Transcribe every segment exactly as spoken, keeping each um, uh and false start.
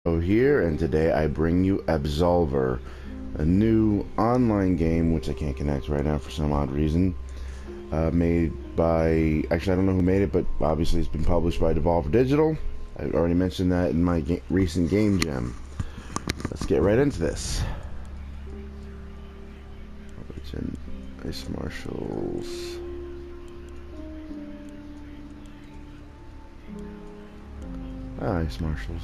Here, and today I bring you Absolver, a new online game which I can't connect right now for some odd reason. Uh, made by, actually I don't know who made it, but obviously it's been published by Devolver Digital. I already mentioned that in my ga recent Game Jam. Let's get right into this. Legend, Ice Marshals. Ah, Ice Marshals.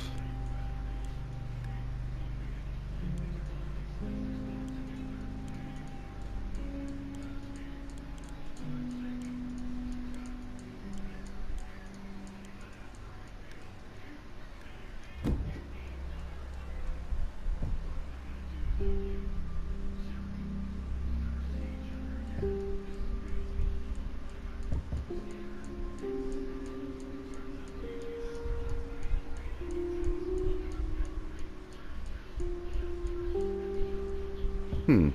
Hmm.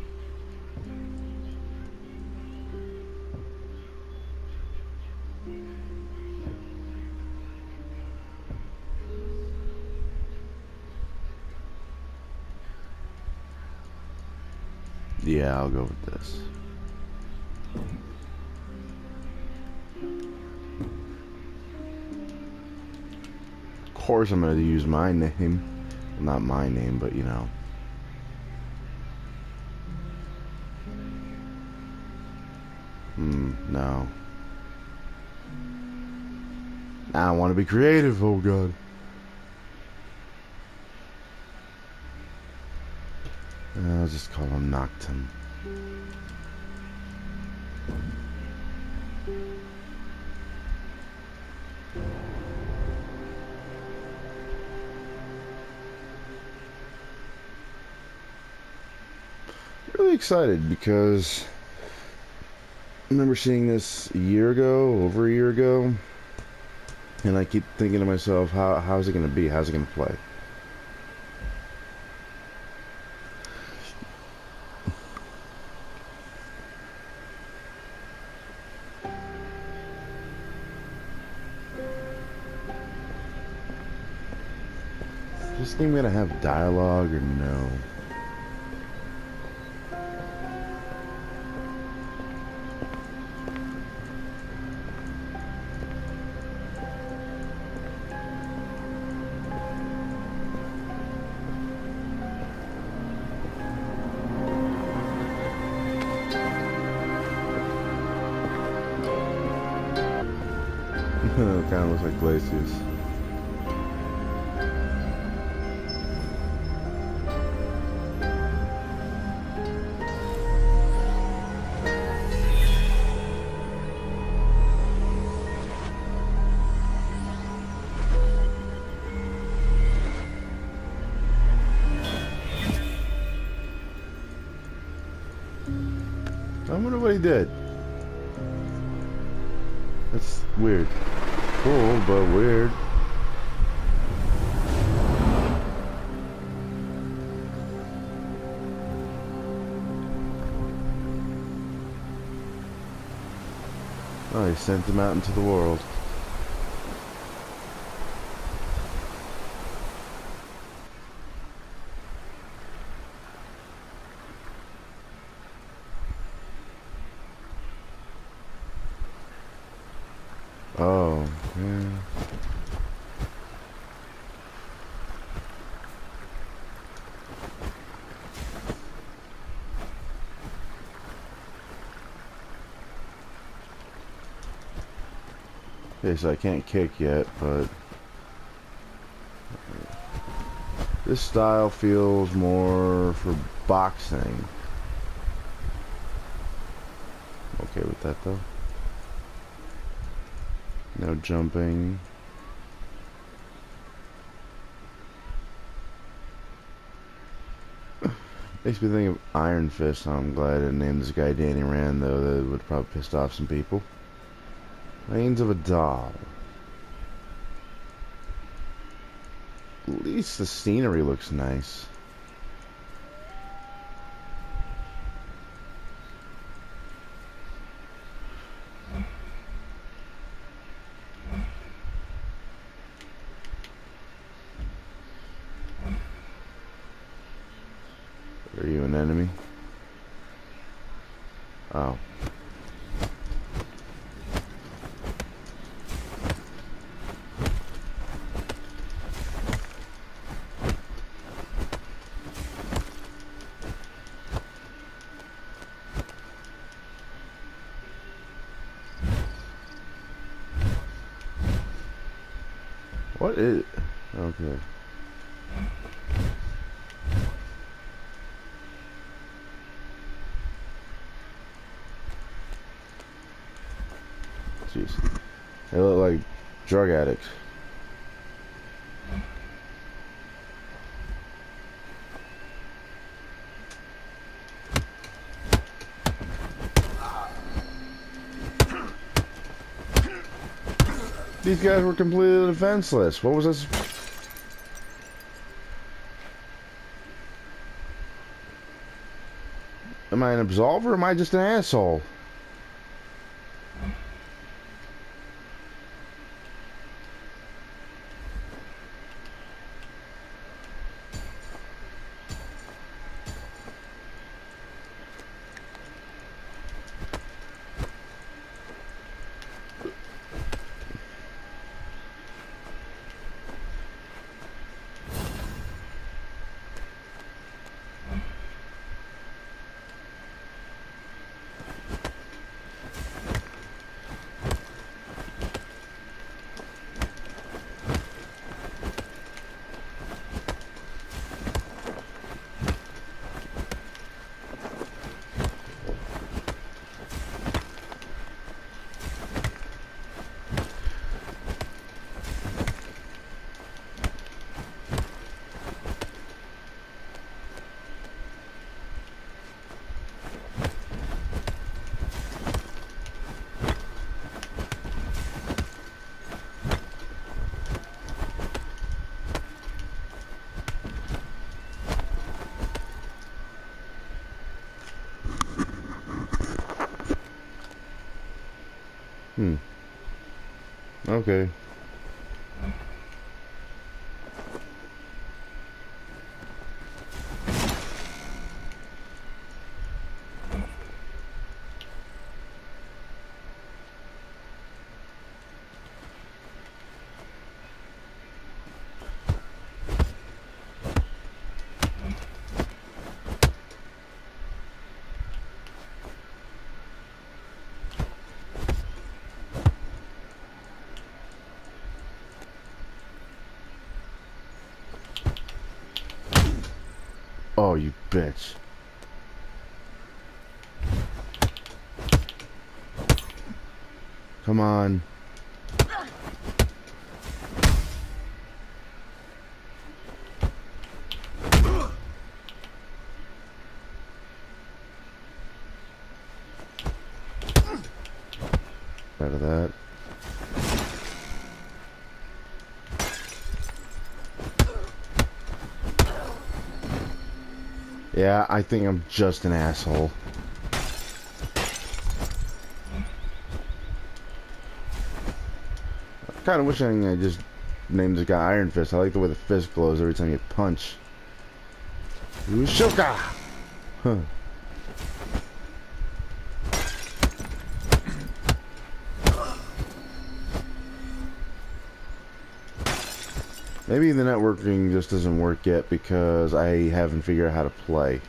Yeah, I'll go with this. Of course I'm going to use my name. Well, not my name, but you know. Hmm, no. I want to be creative, oh god. I'll just call him Noctum. Really excited because I remember seeing this a year ago, over a year ago, and I keep thinking to myself, how how's it going to be? How's it going to play? Is this thing going to have dialogue or no? It kind of looks like Glacius. I wonder what he did. That's weird. Cool, but weird. Oh, he sent him out into the world. Oh, yeah. Okay, so I can't kick yet, but this style feels more for boxing. Okay with that though. No jumping. Makes me think of Iron Fist, so I'm glad I didn't name this guy Danny Rand, though. That would have probably pissed off some people. Reigns of a Doll. At least the scenery looks nice. enemy? Oh. What is... Okay. Jeez. They look like drug addicts. These guys were completely defenseless. What was this? Am I an absolver or am I just an asshole? Hmm. Okay. Oh, you bitch. Come on. Out of that. Yeah, I think I'm just an asshole. I'm kind of wishing I just named this guy Iron Fist. I like the way the fist glows every time you punch. Ushoka! Huh. Maybe the networking just doesn't work yet because I haven't figured out how to play.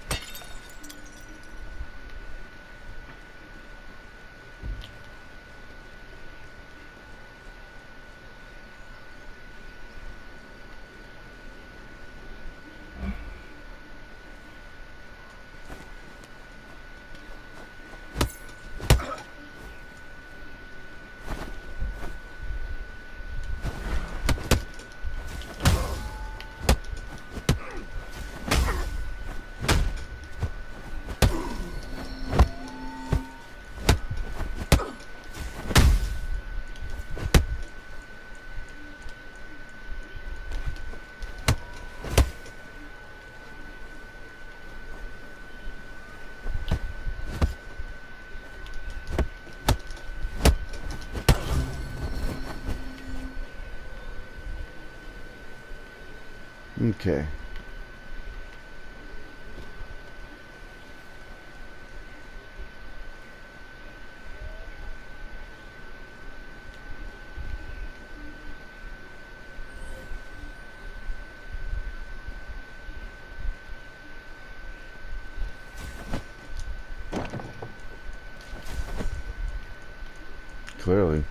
clearly.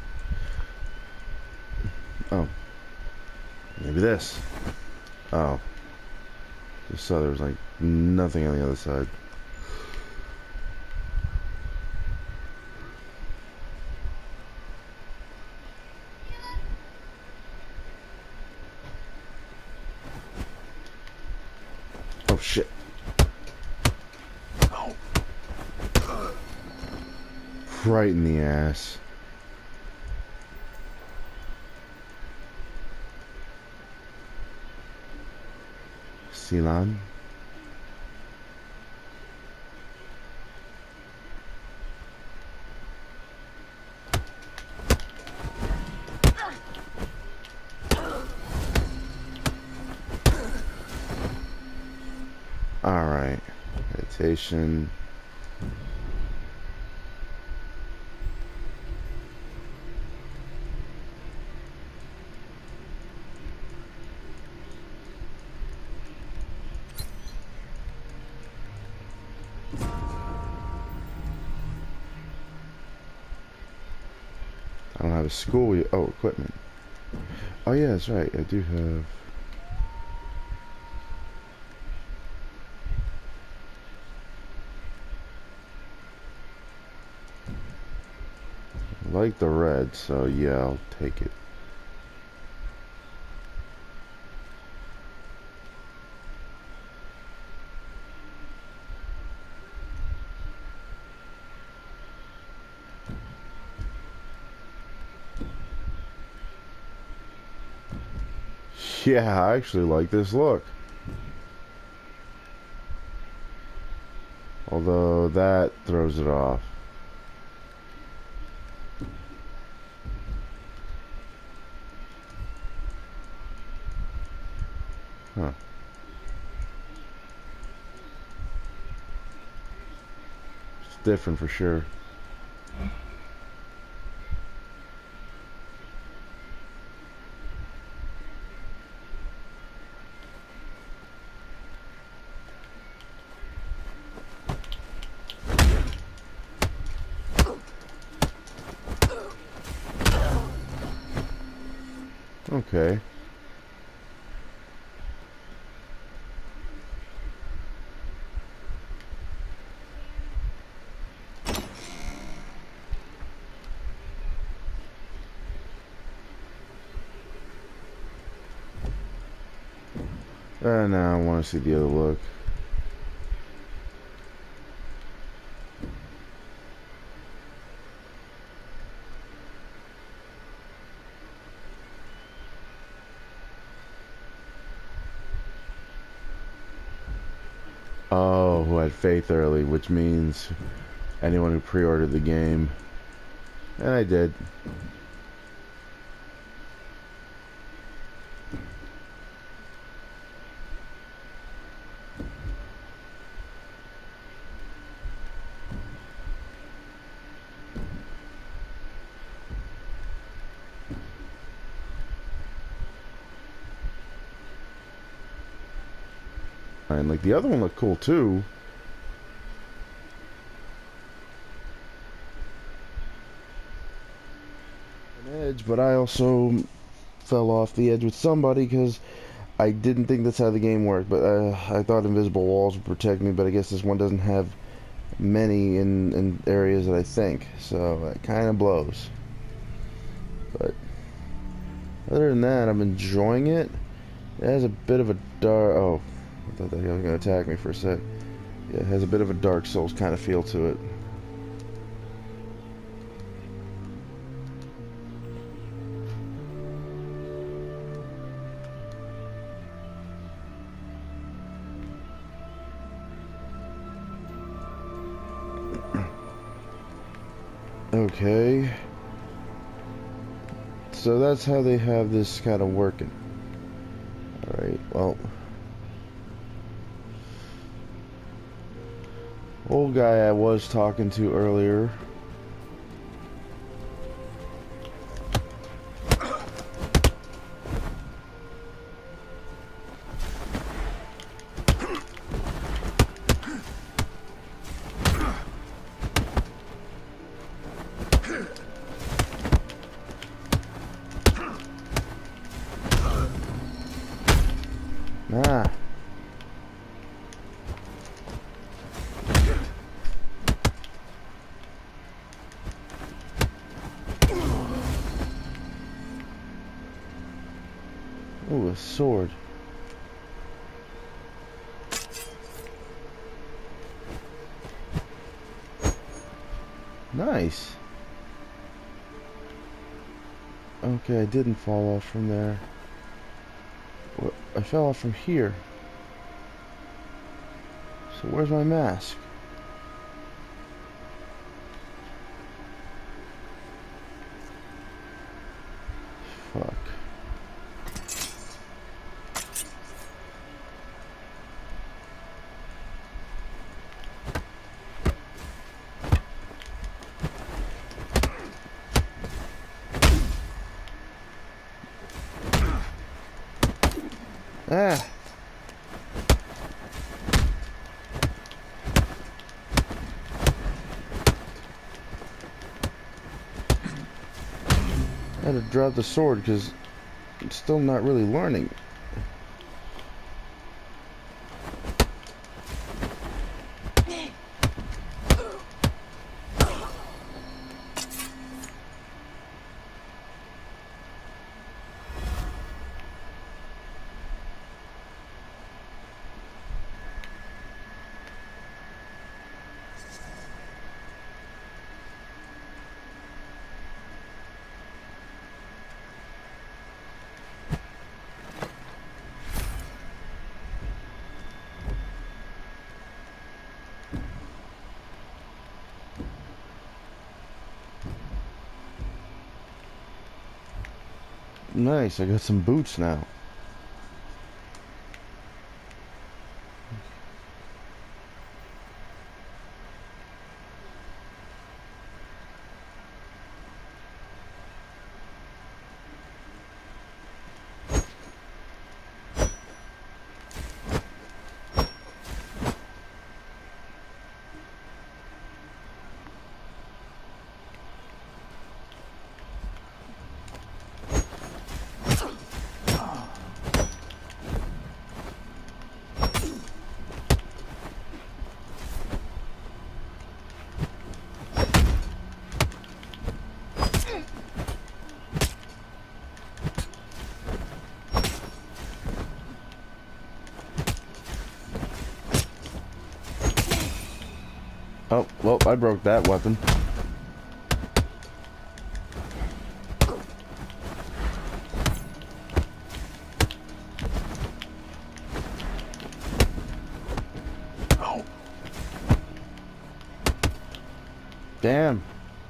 Oh. Maybe this. Oh. Just saw there was like nothing on the other side. Oh shit. Oh. Right in the ass. Ceylon. Alright. Meditation. I don't have a school yet. Oh, equipment. Oh yeah, that's right. I do have. I like the red, so yeah, I'll take it. Yeah, I actually like this look. Although that throws it off. Huh. It's different for sure. Okay. Uh, now I want to see the other look. Oh, who had faith early, which means anyone who pre-ordered the game. And I did. And like the other one looked cool too. An edge, but I also fell off the edge with somebody because I didn't think that's how the game worked. But uh, I thought invisible walls would protect me, but I guess this one doesn't have many in, in areas that I think. So it kind of blows. But other than that, I'm enjoying it. It has a bit of a dark. Oh. I thought that guy was going to attack me for a sec. Yeah, it has a bit of a Dark Souls kind of feel to it. Okay. So that's how they have this kind of working. Alright, well. Old guy I was talking to earlier. Nice. Okay, I didn't fall off from there. What? I fell off from here. So where's my mask? Fuck. Ah. I had to drop the sword because I'm still not really learning. Nice, I got some boots now. Oh, well, I broke that weapon. Oh. Damn.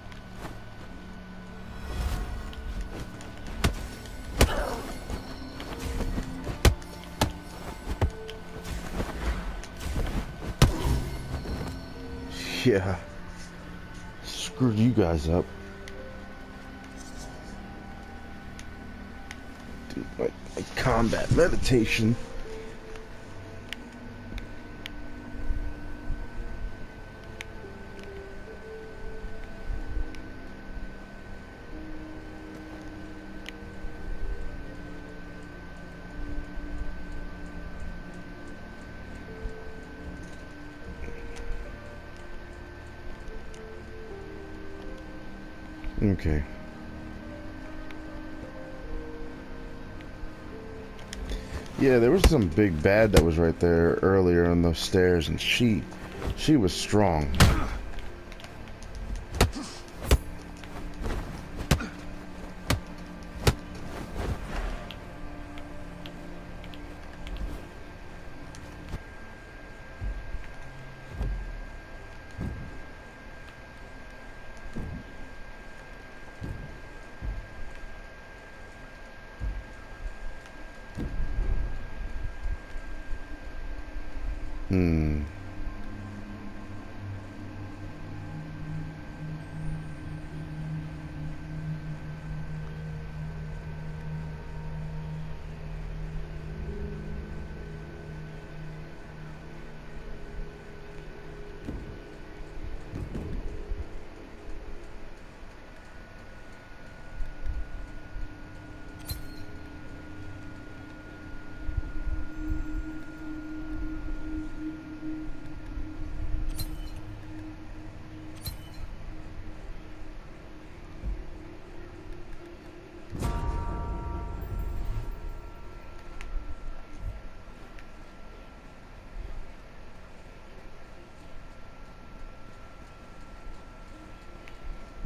Yeah. Screwed you guys up. Dude, my, my combat meditation. Okay. Yeah, there was some big bad that was right there earlier on those stairs, and she, she was strong. Hmm.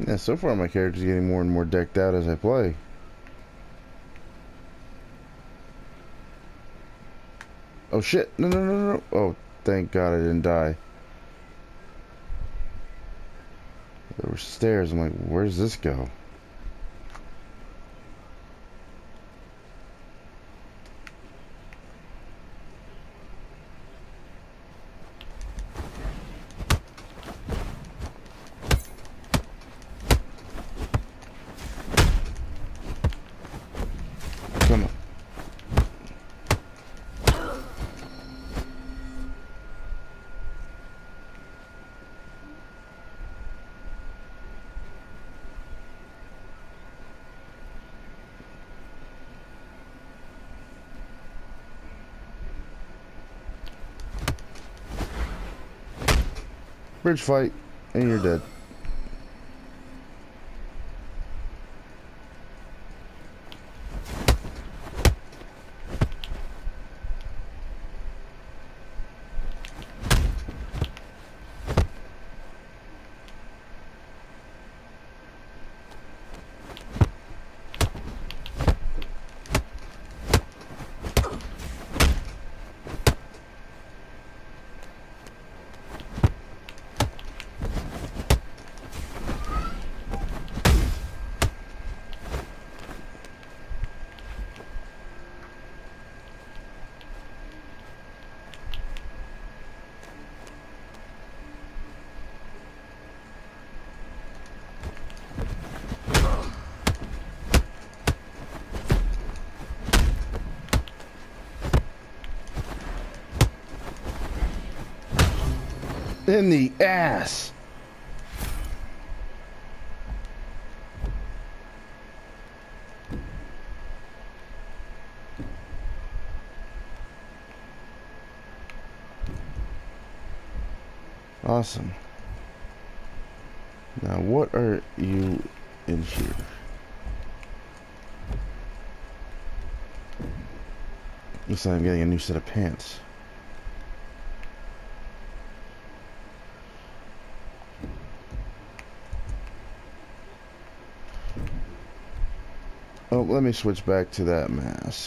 Yeah, so far my character's getting more and more decked out as I play. Oh shit, no, no, no, no. Oh, thank God I didn't die. There were stairs, I'm like, where does this go? Come on. Bridge fight, and you're dead. In the ass. Awesome. Now what are you in here? Looks like I'm getting a new set of pants. Oh, let me switch back to that mask.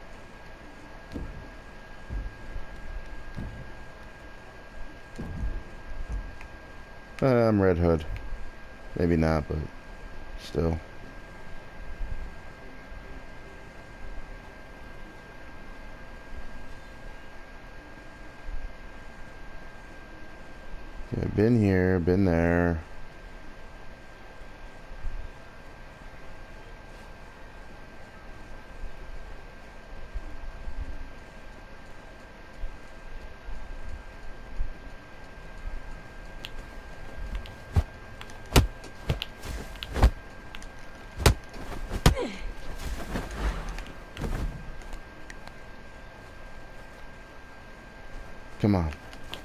Uh, I'm Red Hood. Maybe not, but still. Okay, been here, been there. Come on.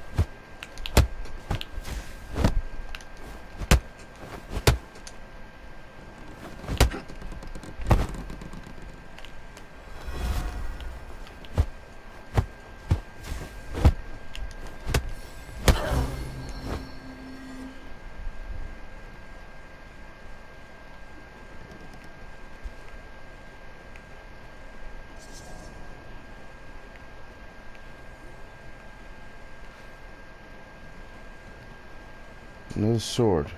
Another sword.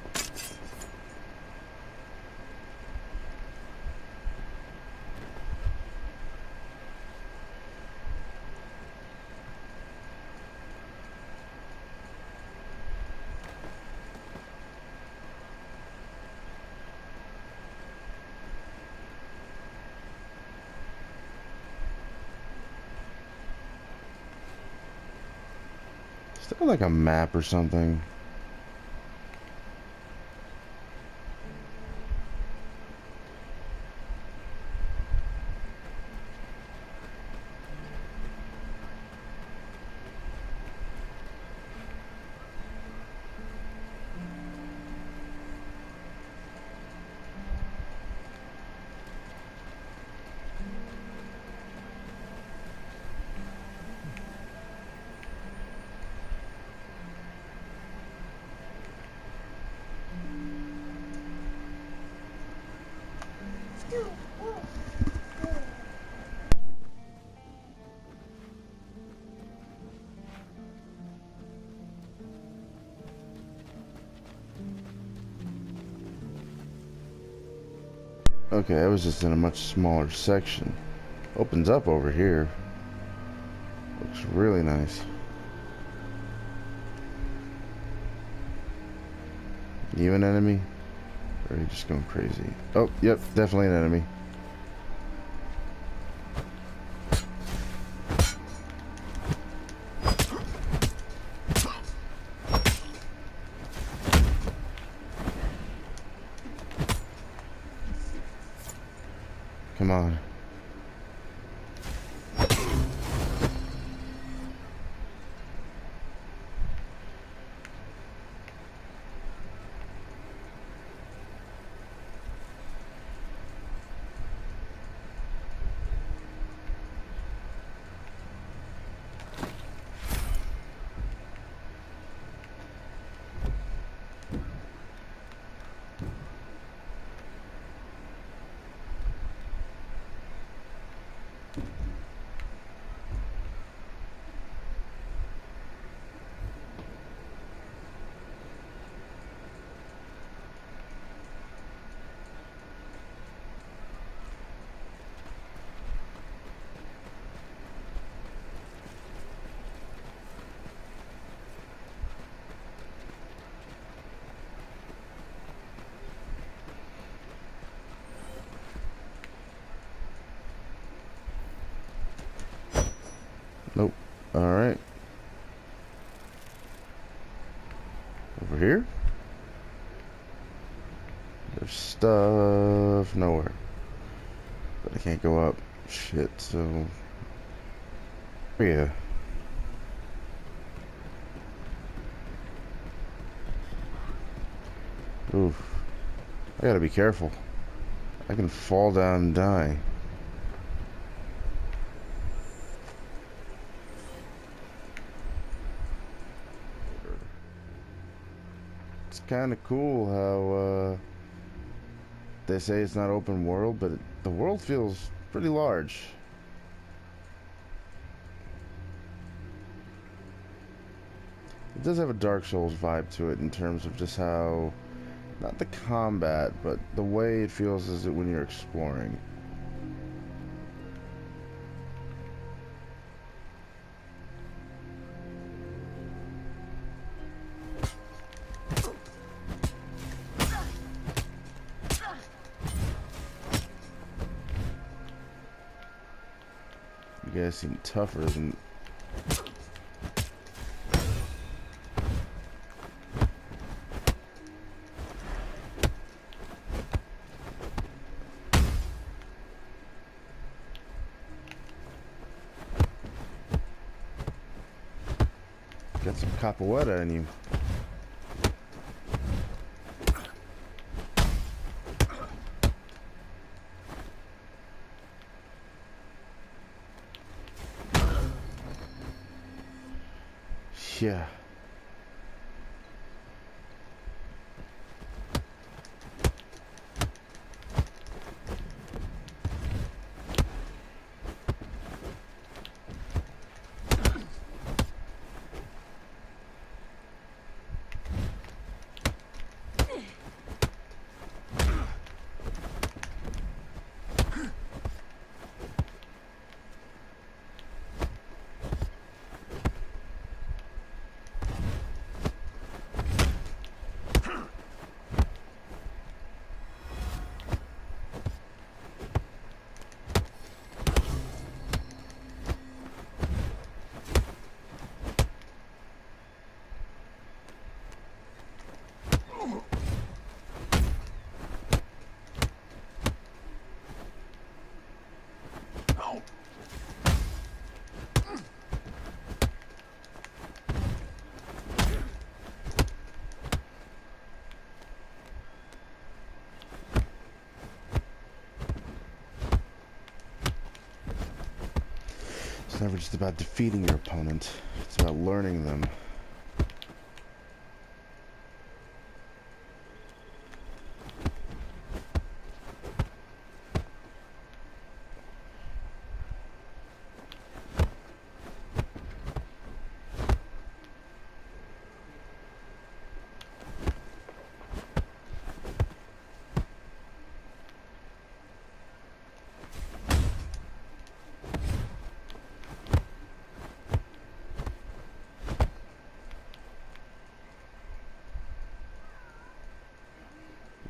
Is that like a map or something? Okay, I was just in a much smaller section. Opens up over here. Looks really nice. You an enemy? Or are you just going crazy? Oh, yep, definitely an enemy. Come on. Nope. Alright. Over here? There's stuff nowhere. But I can't go up. Shit, so... yeah. Oof. I gotta be careful. I can fall down and die. It's kind of cool how uh, they say it's not open world, but it, the world feels pretty large. It does have a Dark Souls vibe to it in terms of just how, not the combat, but the way it feels is it when you're exploring. You guys seem tougher than... Got some capoeira in you. Yeah. It's never just about defeating your opponent. It's about learning them.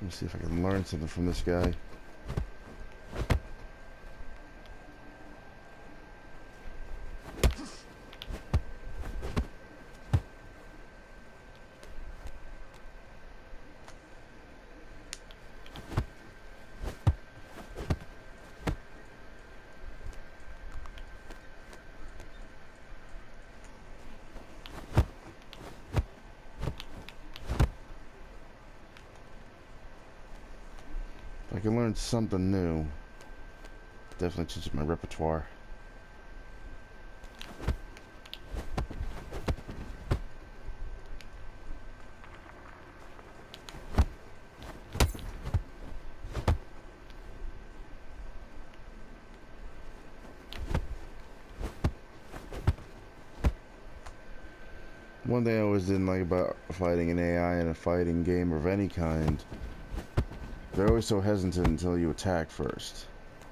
me see if I can learn something from this guy. If I can learn something new, definitely changes my repertoire. One thing I always didn't like about fighting an A I in a fighting game of any kind, they're always so hesitant until you attack first.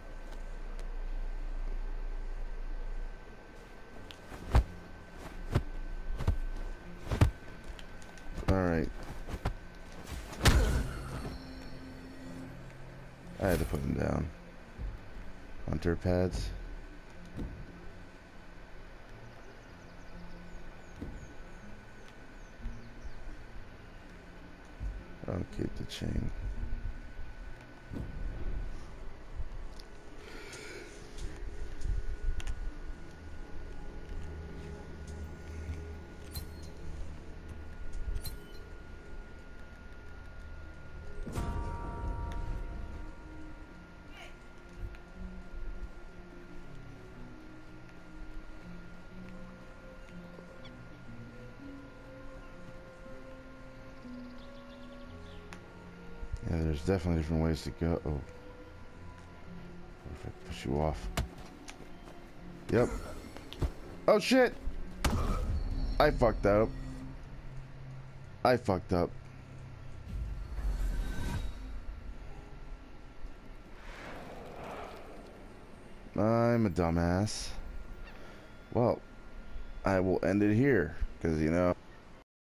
Alright. I had to put him down. Hunter pads. I'll keep the chain. Yeah, there's definitely different ways to go. Oh. What if I push you off? Yep. Oh shit! I fucked up. I fucked up. I'm a dumbass. Well, I will end it here, because, you know,